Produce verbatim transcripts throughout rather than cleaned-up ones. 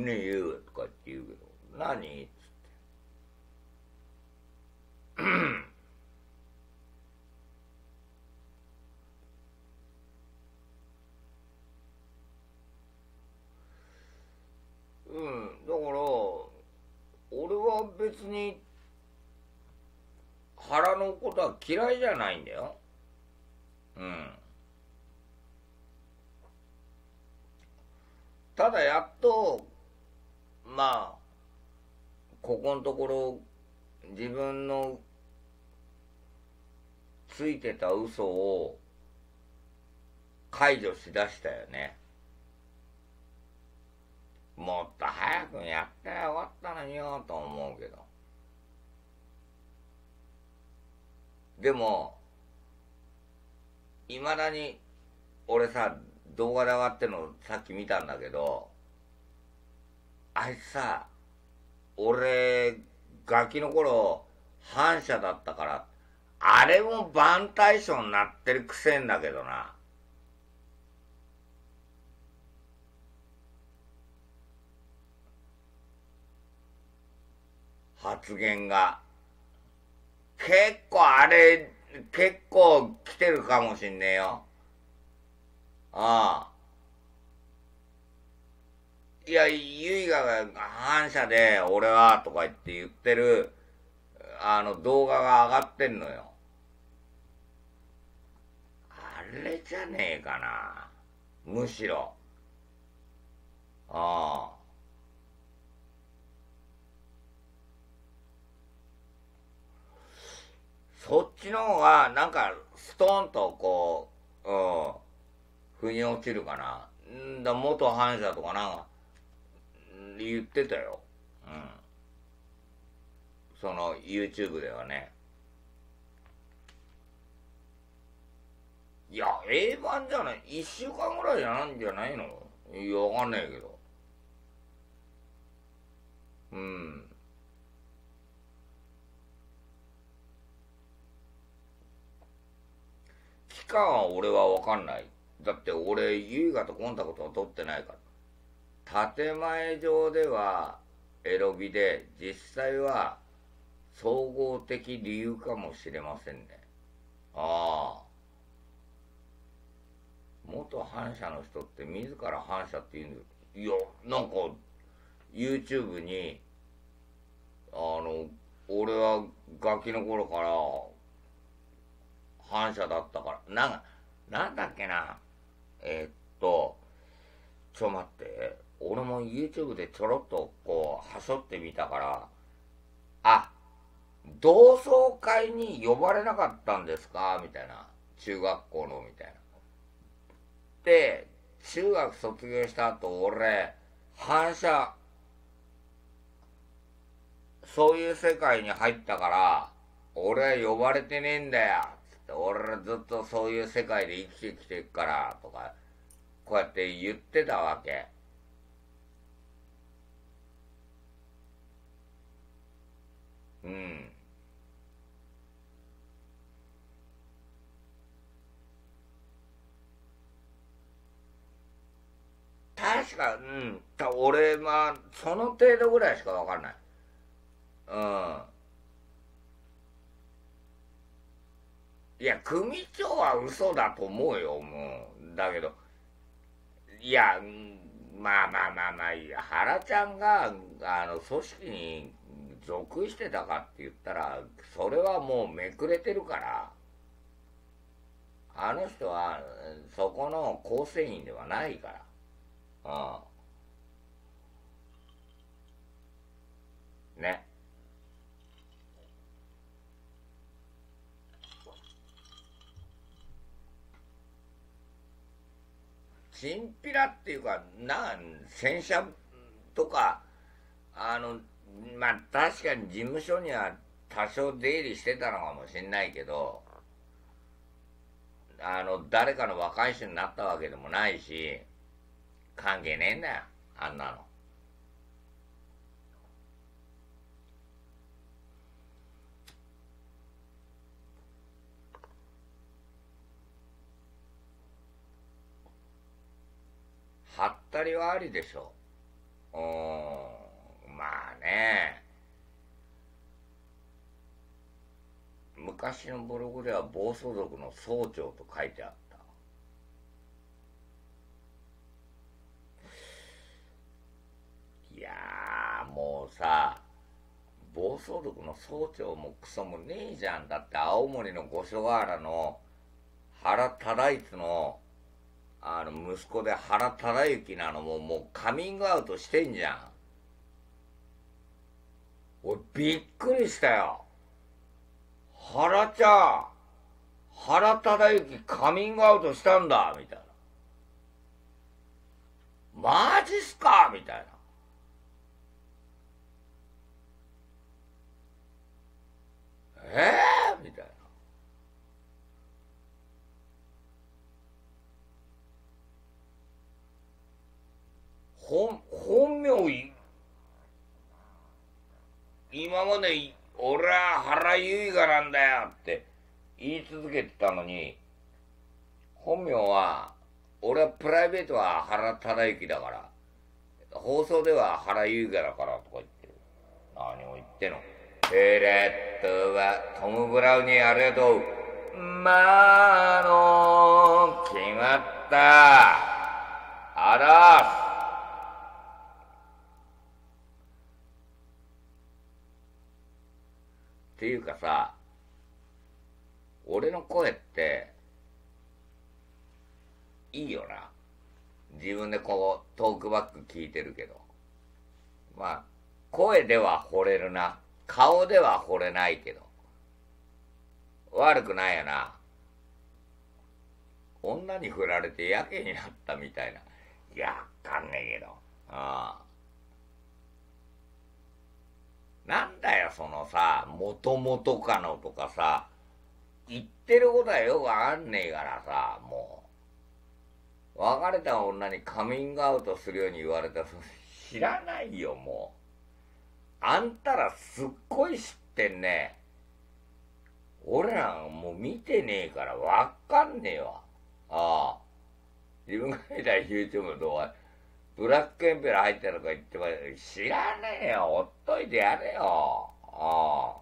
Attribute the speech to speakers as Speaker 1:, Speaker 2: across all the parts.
Speaker 1: ねえよとかって言うけど、何っつって。うん、だから俺は別に腹のことは嫌いじゃないんだよ。うん。ただやっとまあここのところ自分のついてた嘘を解除しだしたよね。もっと早くやったらよかったのによと思うけど。でもいまだに俺さ、動画で上がってるのさっき見たんだけど、あいつさ、俺ガキの頃反社だったから、あれも番対象になってるくせんだけどな。発言が結構あれ結構来てるかもしんねえよ。ああ、いや、ゆいが反社で俺はとか言って言ってるあの動画が上がってんのよ。あれじゃねえかな、むしろ。ああ、そっちの方がなんかストーンとこう、うん、腑に落ちるかな。んだ、元反社とかなんか言ってたよ。うん。その YouTube ではね。いや、A 版じゃない。いっしゅうかんぐらいじゃないんじゃないの。いや、わかんないけど。うん。期間は俺はわかんない。だって俺、優雅とコンタクトを取ってないから。建前上ではエロビで、実際は総合的理由かもしれませんね。ああ。元反社の人って自ら反社って言うんだよ。いや、なんか YouTube に、あの、俺はガキの頃から反社だったから、なんか、なんだっけな。えーっと、ちょ待って。俺も YouTube でちょろっとこう、はしょってみたから、あ、同窓会に呼ばれなかったんですかみたいな。中学校の、みたいな。で、中学卒業した後、俺、反社、そういう世界に入ったから、俺は呼ばれてねえんだよ。つって、俺ずっとそういう世界で生きてきてるから、とか、こうやって言ってたわけ。うん。確か、うん。た俺、まあ、その程度ぐらいしかわかんない。うん。いや、組長は嘘だと思うよ、もう。だけど、いや、まあまあまあまあ、いや、原ちゃんが、あの、組織に属してたかって言ったら、それはもうめくれてるから、あの人は、そこの構成員ではないから。うん。ね。チンピラっていうか、なん、洗車とか、あの、まあ確かに事務所には多少出入りしてたのかもしんないけど、あの、誰かの若い人になったわけでもないし、関係ねえんだよ、あんなの。はったりはありでしょ。うん。 昔のブログでは暴走族の総長と書いてあった。いやーもうさ、暴走族の総長もクソもねえじゃん。だって青森の五所川原の原忠一のあの息子で原忠之なのももうカミングアウトしてんじゃん。俺びっくりしたよ。原ちゃん、原忠之カミングアウトしたんだみたいな。マジっすかみたいな。ええー、みたいな。本本名い今まで俺は原結花なんだよって言い続けてたのに、本名は俺はプライベートは原忠之だから、放送では原結花だからとか言ってる。何を言ってんの。えーっとはトム・ブラウニーありがとう。まあの決まった。あらーす。っていうかさ、俺の声っていいよな。自分でこうトークバック聞いてるけど、まあ声では惚れるな。顔では惚れないけど悪くないよな。女に振られてやけになったみたいな。いや、わかんねえけど。ああ。なんだよ、そのさ、もともとかのとかさ、言ってることはよくわかんねえからさ、もう。別れた女にカミングアウトするように言われたら、知らないよ、もう。あんたらすっごい知ってんね。俺らもう見てねえからわかんねえわ。ああ。自分が見た YouTube の動画、ブラックエンペラー入ってるとか言っても知らねえよ。ほっといてやれよ。ああ。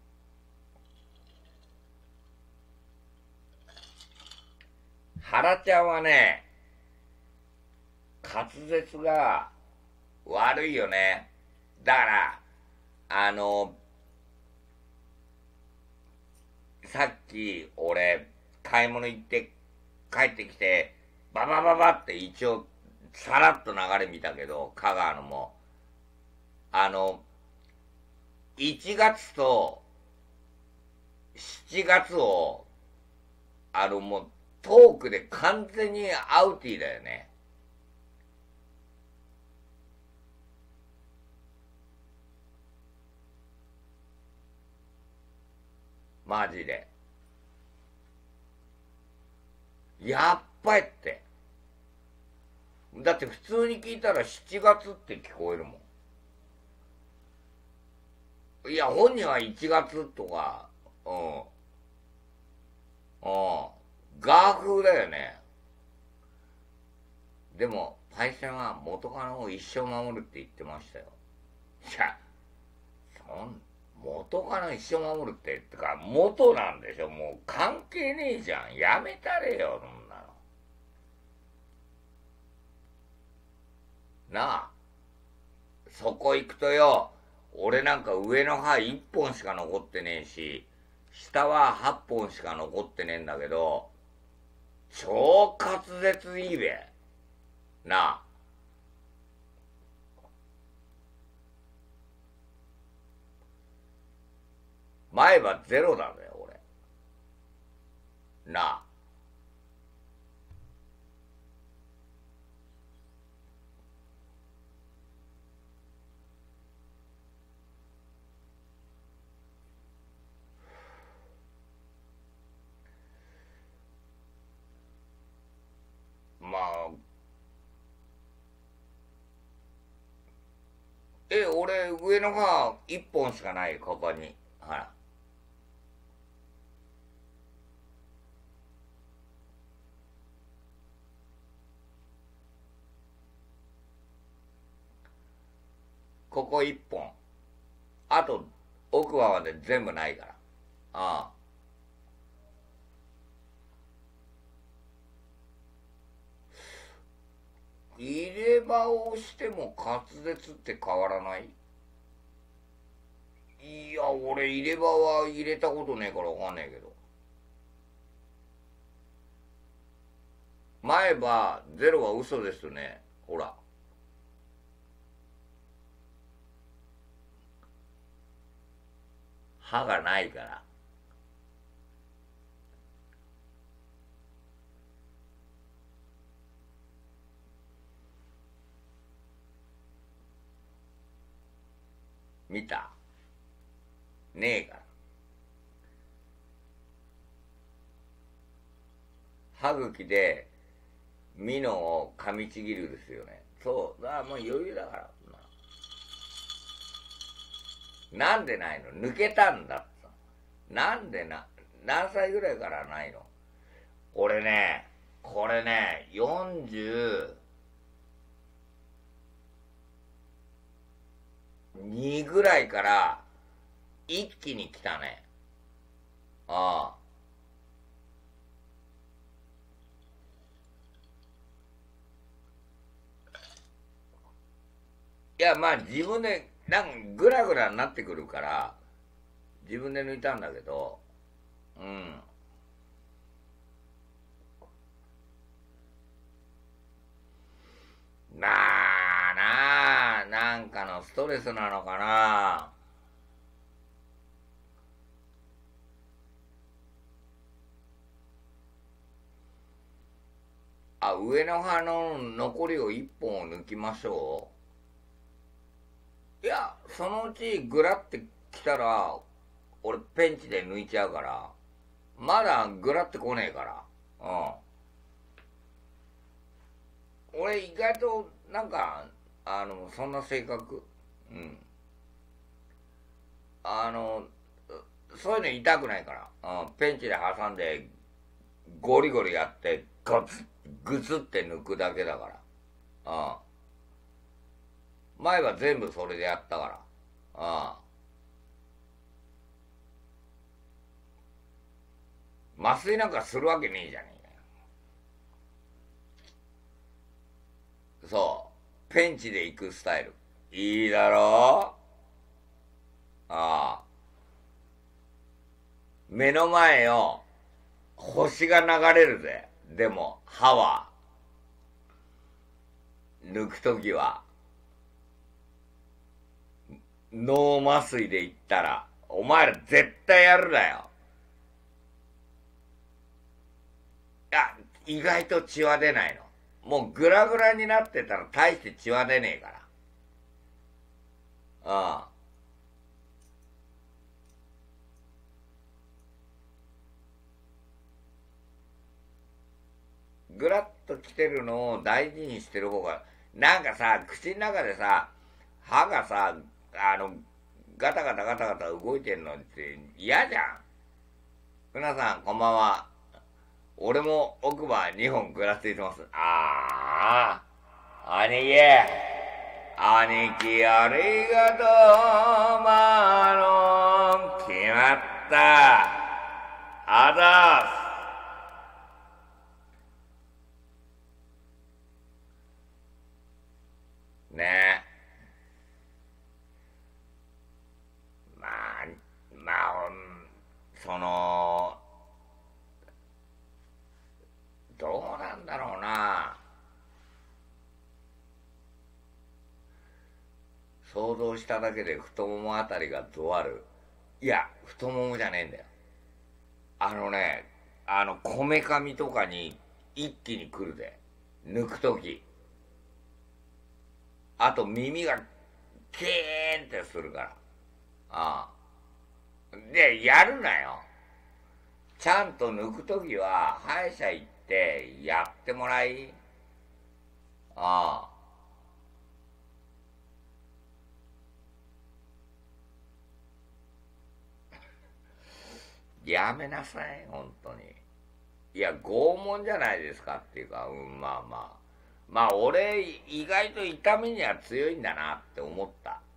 Speaker 1: 原ちゃんはね、滑舌が悪いよね。だから、あの、さっき俺、買い物行って帰ってきて、ババババって一応、さらっと流れ見たけど、香川のも。あの、いちがつとしちがつを、あのもう、トークで完全にアウティーだよね。マジで。やっぱりって。だって普通に聞いたらしちがつって聞こえるもん。いや、本人はいちがつとか、うん。うん。ガー風だよね。でも、パイセンは元カノを一生守るって言ってましたよ。いや、そん、元カノ一生守るって、ってか、元なんでしょ。もう関係ねえじゃん。やめたれよ、そんなの。なあ。そこ行くとよ、俺なんか上の歯いっぽんしか残ってねえし、下ははっぽんしか残ってねえんだけど、超滑舌いいべ。なあ。前歯ゼロだぜ、俺。なあ。まあ、え、俺、上の歯いっぽんしかない、ここに。ほら。ここいっぽん。あと、奥歯まで全部ないから。ああ。 入れ歯をしても滑舌って変わらない？いや、俺入れ歯は入れたことねえからわかんねえけど。前歯ゼロは嘘ですね。ほら。歯がないから。見た？ねえから。歯茎でミノを噛みちぎるですよね。そう。だからもう余裕だから。なんでないの？抜けたんだって。なんでな、何歳ぐらいからないの？俺ね、これね、よんじゅうにぐらいから一気に来たね。ああ。いや、まあ自分で、なんかグラグラになってくるから、自分で抜いたんだけど、うん。まあなあ、なんかのストレスなのかな。あ、上の歯の残りを一本を抜きましょう。いや、そのうちグラってきたら、俺ペンチで抜いちゃうから、まだグラってこねえから。うん。俺意外と、なんか、あの、そんな性格。うん。あの、そういうの痛くないから。うん。ペンチで挟んで、ゴリゴリやって、ガツッ、グツって抜くだけだから。うん。前は全部それでやったから。うん。麻酔なんかするわけねえじゃねえかよ。そう。ペンチで行くスタイル。いいだろう？ああ。目の前よ、星が流れるぜ。でも、歯は、抜くときは、脳麻酔で言ったら、お前ら絶対やるなよ。いや、意外と血は出ないの。もうグラグラになってたら大して血は出ねえから。ああ。グラッと来てるのを大事にしてる方が、なんかさ、口の中でさ、歯がさ、あの、ガタガタガタガタ動いてんのって嫌じゃん。皆さん、こんばんは。俺も奥歯にほんぐらついてます。ああ、兄貴、兄貴ありがとう、まあの、決まった。あざーす。ねえ。まあ、まあ、その、どうなんだろうな。想像しただけで太ももあたりがドワる。いや、太ももじゃねえんだよ。あのね、あの、こめかみとかに一気に来るで。抜くとき。あと耳がキーンってするから。ああ。で、やるなよ。ちゃんと抜くときは、歯医者行ってやってもらい。ああ。やめなさい、本当に。いや、拷問じゃないですかっていうか、うん、まあまあ。まあ、俺、意外と痛みには強いんだなって思った。